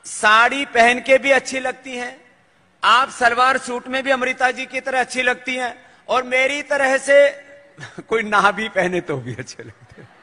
साड़ी पहन के भी अच्छी लगती हैं, आप सलवार सूट में भी अमृता जी की तरह अच्छी लगती हैं, और मेरी तरह से कोई ना भी पहने तो भी अच्छे लगते हैं।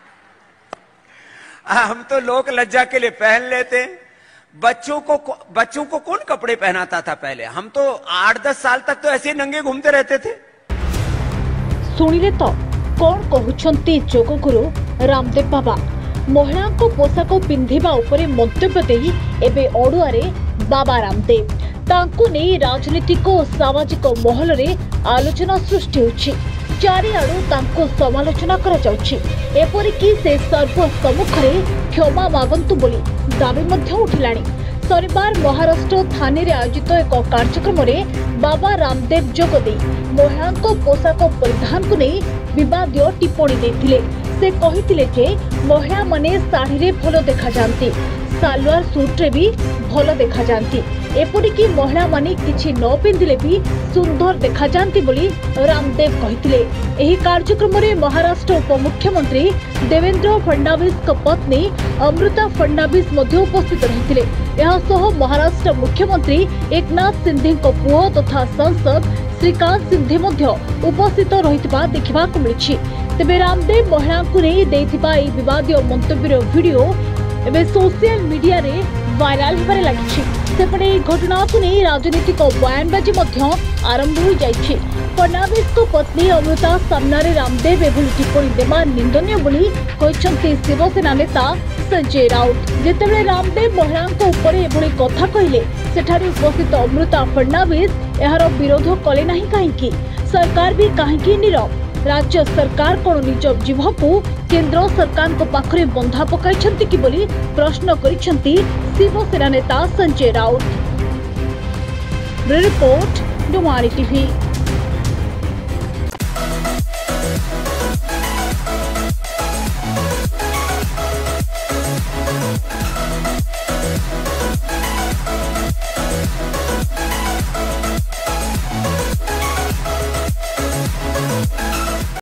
हम तो लोक लज्जा के लिए पहन लेते हैं। बच्चों को कौन कपड़े पहनाता था पहले? हम तो 8-10 साल तक तो ऐसे नंगे घूमते रहते थे। सुनिले तो कौन कहउछंती जोग गुरु रामदेव बाबा। महिला को पोशाक पिंधिबा उपरे मंतव्य देई एबे अड़ुआरे बाबा रामदेव। तांकु नेई राजनीतिक और सामाजिक महल रे आलोचना सृष्टि होछि। चारिआडु तांको समालोचना करा जाउछि। एपरिकी से सर्वसम्मुखरे क्षमा मागंतु बोली दाबी मध्य उठिलाणी। शनिवार महाराष्ट्र थाने रे आयोजित एक कार्यक्रम में बाबा रामदेव जोग दे महिला पोशाक परिधान को नहीं विवादीय टिप्पणी देथिले। से कहिथिले जे महिला माने साड़ी रे भलो देखा जांती, सालवार सूट रे भी भलो देखा जांती, एपरिकी महिला माने किछि न पिंधिले भी सुंदर देखा जांती बोली रामदेव कहिथिले। एही कार्यक्रम में महाराष्ट्र उपमुख्यमंत्री देवेंद्र फडणवीस पत्नी अमृता फडणवीस मध्य उपस्थित रहिथिले। एहा सह महाराष्ट्र मुख्यमंत्री एकनाथ सिंधे पुओ तथा सांसद श्रीकांत सिंधे मध्य उपस्थित रहितबा देखिबाकु मिलिछि। तेबे रामदेव महिला को नहीं देथिबा एही विवादीय मंतव्यर वीडियो एबे सोशल मीडिया रे वायरल होबारे लागिछि। सेपटे घटना को नहीं राजनीतिक बयानबाजी मध्य आरंभ हो जाइछि। फडणवीस को पत्नी अमृता सामने रामदेव एभली टिप्पणी देवा निंदनीय बोली कहिसंती शिवसेना नेता संजय राउत। जेतेबेले रामदेव महिला ऊपर एभली कथा कहिले सेठारे उपस्थित अमृता फडणवीस एहार विरोध कले नाही काहेकि? सरकार भी काहेकि नीरव? राज्य सरकार कोन निज जीव को केंद्र सरकार को पाखरे बंधा पकाइछंती कि बोली प्रश्न करिछंती शिवसेना नेता संजय राउत। रिपोर्ट डुमारी टीवी।